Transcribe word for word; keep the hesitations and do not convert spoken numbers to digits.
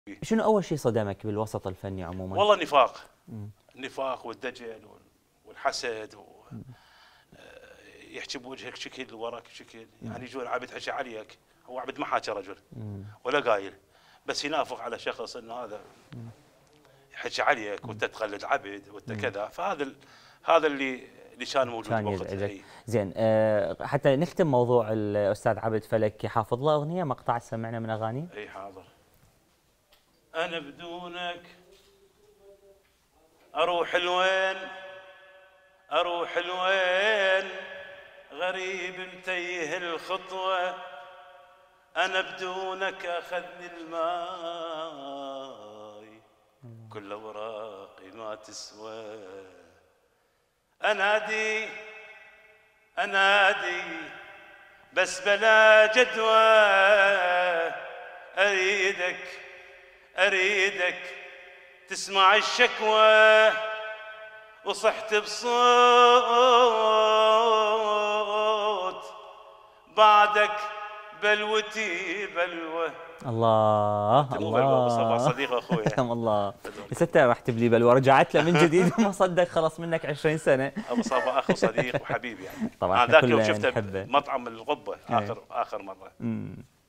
شنو أول شيء صدمك بالوسط الفني عموما؟ والله النفاق. النفاق والدجل والحسد و... يحكي بوجهك شكل وراك شكل، يعني يجون عبد حكي عليك، هو عبد ما حاكى رجل ولا قايل، بس ينافق على شخص انه هذا يحكي عليك وانت تقلد عبد وانت كذا، فهذا ال... هذا اللي اللي كان موجود بوقتها. زين، أه حتى نختم موضوع الاستاذ عبد فلك، حافظ له اغنيه مقطع سمعنا من اغاني؟ اي حاضر. انا بدونك اروح لوين، اروح لوين، غريب متيه الخطوه، انا بدونك اخذني الماي، كل اوراقي ما تسوى، انادي انادي بس بلا جدوى، اريدك اريدك تسمع الشكوى، وصحت بصوت بعدك بلوتي بلوى. الله الله صديق اخوي تم الله. ستة راح تبلي بلوى، رجعت له من جديد ما صدق خلص منك عشرين سنه. ابو صافا اخ وصديق وحبيب يعني. طبعا ذاك يوم شفته مطعم القبه اخر اخر مره.